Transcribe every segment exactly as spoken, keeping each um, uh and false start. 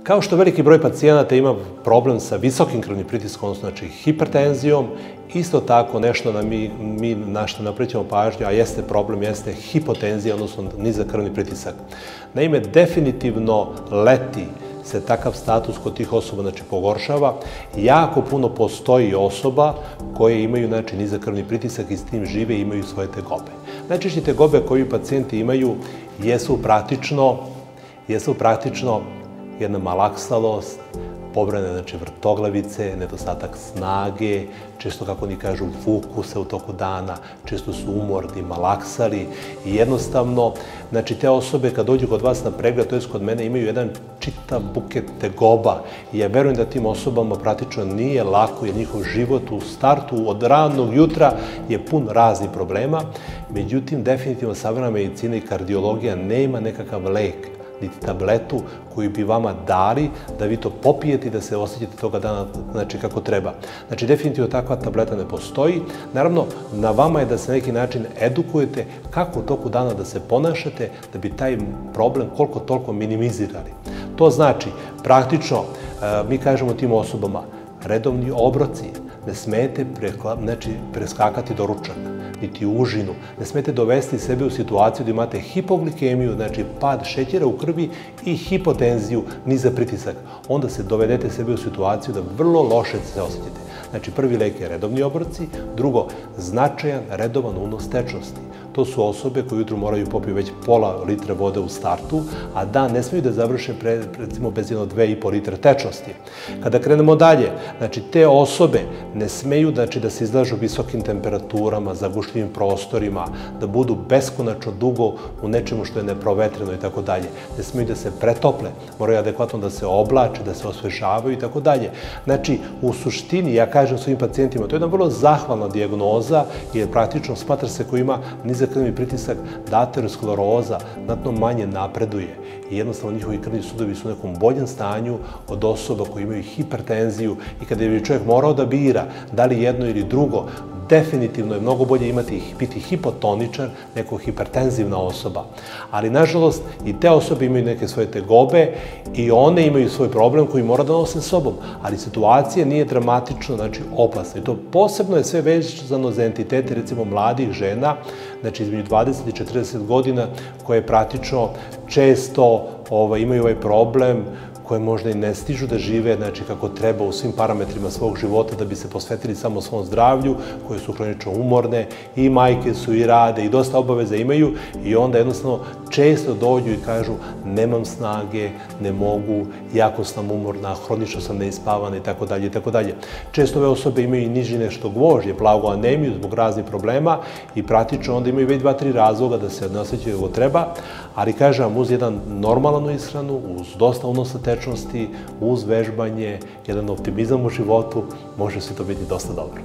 Kao što veliki broj pacijenata ima problem sa visokim krvnim pritiskom, odnosno znači hipertenzijom, isto tako nešto na mi, mi na što naprećemo pažnju, a jeste problem, jeste hipotenzija, odnosno nizak krvni pritisak. Naime, definitivno leti se takav status kod tih osoba znači, pogoršava. Jako puno postoji osoba koje imaju znači, nizak krvni pritisak i s tim žive i imaju svoje tegobe. Najčešće tegobe koje pacijenti imaju jesu praktično, jesu praktično jedna malaksalost, pobrane znači, vrtoglavice, nedostatak snage, često, kako oni kažu, vuku se u toku dana, često su umorni, malaksali i jednostavno, znači, te osobe kad dođu kod vas na pregled, to je kod mene, imaju jedan čitav buket tegoba i ja verujem da tim osobama praktično nije lako, jer njihov život u startu od ranog jutra je pun raznih problema, međutim, definitivno savremena medicina i kardiologija nema nekakav lek, niti tabletu koju bi vama dali da vi to popijete i da se osjećate toga dana znači, kako treba. Znači, definitivno takva tableta ne postoji. Naravno, na vama je da se na neki način edukujete kako u toku dana da se ponašate da bi taj problem koliko toliko minimizirali. To znači, praktično, mi kažemo tim osobama, redovni obroci, ne smete znači, preskakati doručak, niti užinu, ne smete dovesti sebe u situaciju da imate hipoglikemiju, znači pad šećera u krvi i hipotenziju, nizak pritisak. Onda se dovedete sebe u situaciju da vrlo loše se osjećate. Znači, prvi lek je redovni obroci, drugo, značajan redovan unos tečnosti. To su osobe koje ujutru moraju popiti već pola litre vode u startu, a dan ne smiju da završe pre, recimo bez jedno dve i po litre tečnosti. Kada krenemo dalje, znači te osobe ne smeju znači, da se izlažu visokim temperaturama, zagušljivim prostorima, da budu beskonačno dugo u nečemu što je neprovetreno i tako dalje. Ne smeju da se pretople, moraju adekvatno da se oblače, da se osvežavaju i tako dalje. Znači, u suštini, ja kažem svojim pacijentima, to je jedna vrlo zahvalna dijagnoza, jer praktično smatra se ko ima nizak krvni pritisak, da ateroskleroza znatno manje napreduje i jednostavno njihovi krvni sudovi su u nekom boljem stanju od osoba koji imaju hipertenziju i kada je čovjek morao da bira da li jedno ili drugo, definitivno je mnogo bolje imati, biti hipotoničar nego hipertenzivna osoba. Ali, nažalost, i te osobe imaju neke svoje tegobe i one imaju svoj problem koji mora da nose sobom. Ali situacija nije dramatično, znači opasna. I to posebno je sve vezano za entitete, recimo, mladih žena, znači između dvadeset i četrdeset godina, koje praktično često ovaj, imaju ovaj problem, koje možda i ne stižu da žive znači, kako treba u svim parametrima svog života da bi se posvetili samo svom zdravlju, koje su hronično umorne, i majke su, i rade, i dosta obaveza imaju i onda jednostavno često dođu i kažu nemam snage, ne mogu, jako sam umorna, hronično sam neispavana i tako dalje i tako dalje. Često ove osobe imaju i niži nešto gvožđe, blagu anemiju zbog raznih problema i praktično onda imaju već dva, tri razloga da se ne osjećaju kako treba, ali kažem, uz jedan normalnu ishranu, uz dosta unosa tečnosti, uz vežbanje, jedan optimizam u životu, može se to biti dosta dobro.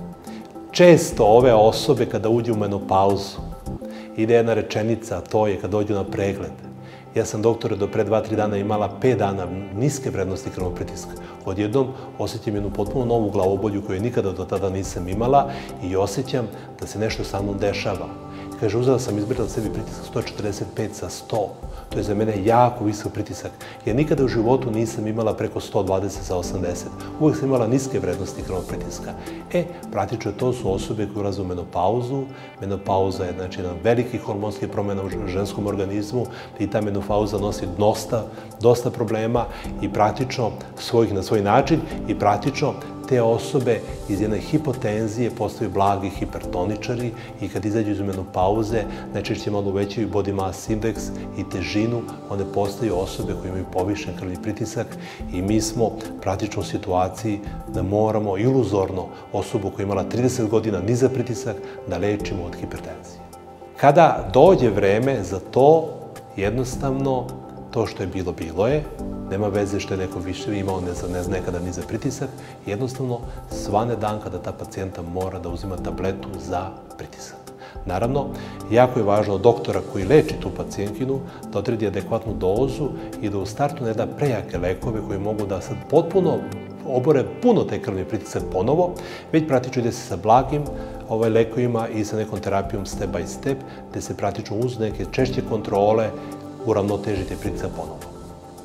Često ove osobe kada uđu u menopauzu, ide jedna rečenica, a to je kad dođu na pregled. Ja sam, doktore, do pre dva, tri dana imala pet dana niske vrednosti krvnog pritiska. Odjednom osjećam jednu potpuno novu glavobolju koju nikada do tada nisam imala i osjećam da se nešto sa mnom dešava. Kaže, uzela sam izbrala sebi pritisak sto četrdeset pet sa sto. To je za mene jako visok pritisak. Ja nikada u životu nisam imala preko sto dvadeset sa osamdeset. Uvijek sam imala niske vrednosti krvnog pritiska. E, praktično to su osobe koje ulaze u menopauzu. Menopauza je znači jedan veliki hormonski promjena u ženskom organizmu i ta menopauza nosi dosta, dosta problema i praktično svojih na svoj način i praktično te osobe iz jedne hipotenzije postaju blagi hipertoničari i kad izađu iz menopauze, najčešće malo uvećaju body mass index i težinu, one postaju osobe koje imaju povišen krvni pritisak i mi smo praktično u situaciji da moramo iluzorno osobu koja je imala trideset godina nizak pritisak da lečimo od hipertenzije. Kada dođe vreme za to, jednostavno, to što je bilo, bilo je, nema veze što je neko više imao ne zna nekada nizak pritisak, jednostavno svane dan kada ta pacijenta mora da uzima tabletu za pritisak. Naravno, jako je važno od doktora koji leči tu pacijentinu da odredi adekvatnu dozu i da u startu ne da prejake lekove koji mogu da sad potpuno obore puno taj krvni pritisak ponovo, već praktično ide se sa blagim ovaj, lekovima i sa nekom terapijom step by step, gde se praktično uz neke češće kontrole uravnotežite pritisak ponovo.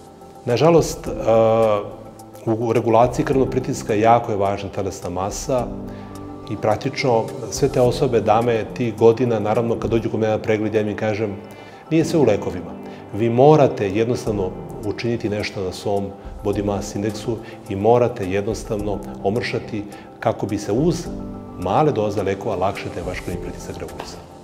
Nažalost, u regulaciji krvnog pritiska jako je važna telesna masa i praktično sve te osobe, dame, tih godina, naravno kad dođu kod mene na pregled, ja im kažem, nije sve u lekovima. Vi morate jednostavno učiniti nešto na svom body mass indeksu i morate jednostavno omršati kako bi se uz male doze lekova lakše taj vaš krvni pritisak regulisao.